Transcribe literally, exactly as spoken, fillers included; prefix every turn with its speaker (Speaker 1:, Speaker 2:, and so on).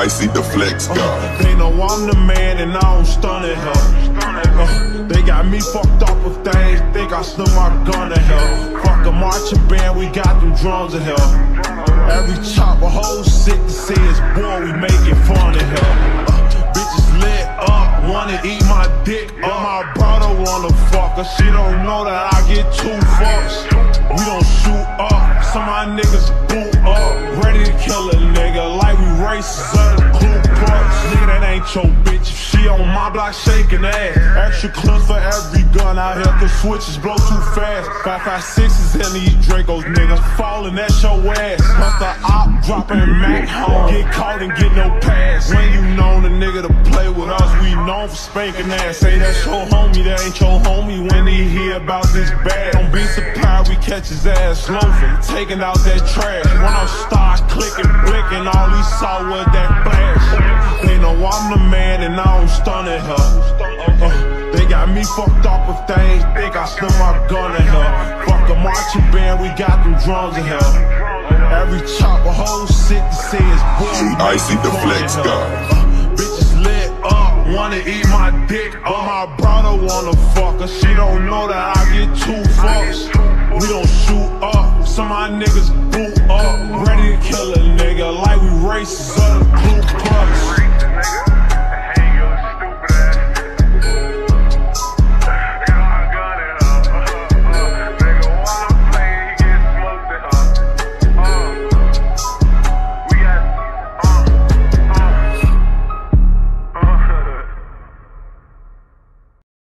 Speaker 1: icy the flex guy.
Speaker 2: Uh, they know I'm the man and I don't stun at her. Uh, they got me fucked up with things, think I snuck my gun to hell. Fuck a marching band, we got them drums in hell. Every chop a whole sick to see is boy, we making fun of hell. Uh, bitches lit up, wanna eat my dick. Uh, my brother wanna fuck her, she don't know that I get two fucks. We don't shoot up, some of my niggas boot up, ready to kill a nigga like we racist of the Ku Klux. Nigga, that ain't your bitch, if she on my block shaking ass. Extra clips for every gun out here, cause switches blow too fast. Five five sixes in these Dracos, niggas falling at your ass. Plus the op dropping Mac home, get caught and get no pass. When you known a nigga to play with us, we known for spanking ass. Say that's your homie, that ain't your homie when he hear about this bad. Don't be surprised we catch his ass loafing, taking out that trash. When I start clicking, blinking, all he saw was that flash. They know I'm the man and I don't stun at her. Uh, they got me fucked up with things, think I snuck my gun at her. Fuck a marching band, we got them drums in hell. Every chop a whole sick to see is boy.
Speaker 1: Icy the flex guy.
Speaker 2: Uh, bitches lit up, wanna eat my dick. Uh, my brother wanna fuck her, she don't know that I get two fucks. We don't shoot up, some of my niggas boot up, ready to kill a nigga like we racist of the Ku Klux.